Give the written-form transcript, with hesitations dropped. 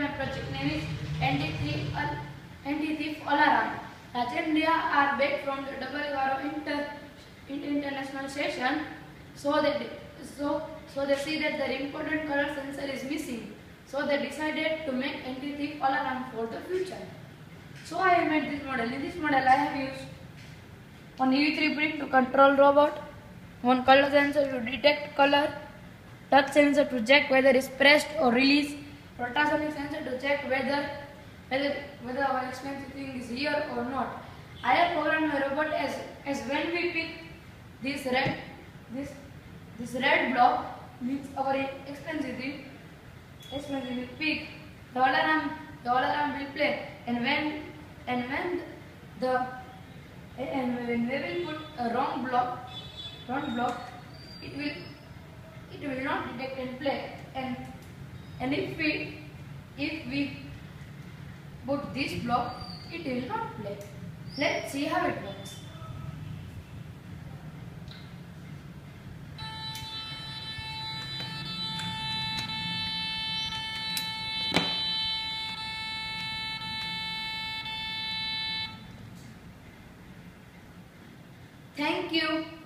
my project name is anti-thief alarm. Laladia are back from the international session, so they see that the important color sensor is missing. So they decided to make anti-thief alarm for the future. So I have made this model. In this model I have used one EV3 print to control robot, one color sensor to detect color, touch sensor to check whether it is pressed or released, ultrasonic sensor to check whether our expensive thing is here or not. I have programmed my robot as when we pick this red block means our expensive thing will pick, the alarm will play, and when we will put a wrong block, it will not detect and play. And if we put this block, it will not play. Let's see how it works. Thank you.